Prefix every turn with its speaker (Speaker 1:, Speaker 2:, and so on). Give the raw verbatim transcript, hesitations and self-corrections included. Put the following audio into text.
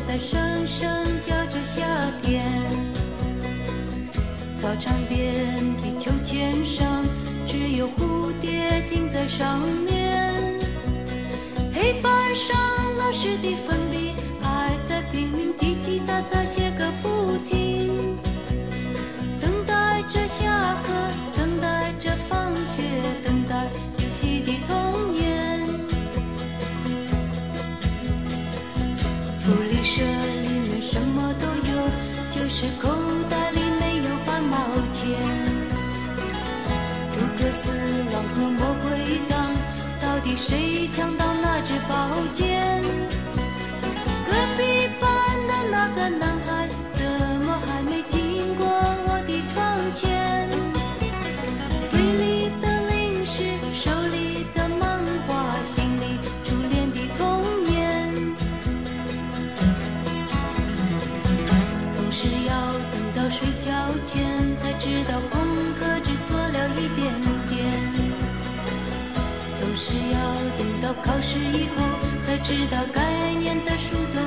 Speaker 1: 在声声叫着夏天。操场边地球肩上，只有蝴蝶停在上面。黑板上老师的粉笔还在拼命叽叽喳喳写个不停，等待着下课，等待着放学，等待游戏的童年。福利社里面什么都有，就是口袋里没有半毛钱。诸葛四郎和魔鬼党，到底谁抢到那支宝剑？隔壁班的那个男孩怎么还没经过我的窗前？嘴里的零食，手里的漫画，心里初恋的童年。总是要等到睡觉前才知道功课只做了一点点，总是要等到考试以后才知道该念的书都